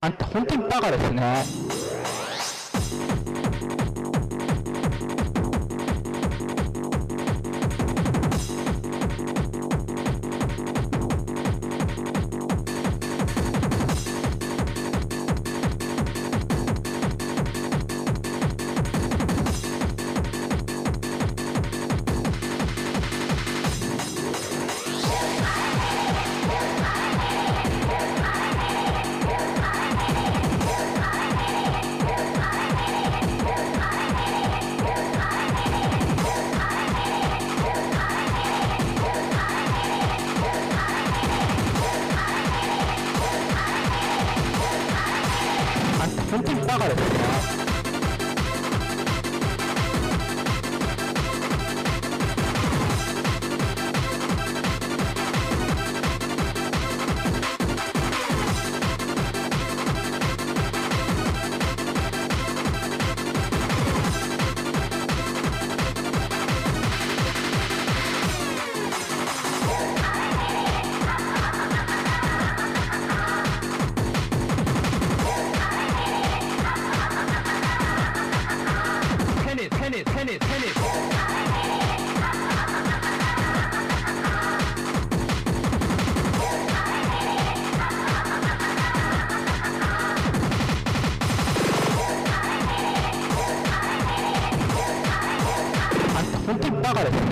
あんた本当にバカですね。あんた本当にバカですね。tennis. 아, 본격 나가래.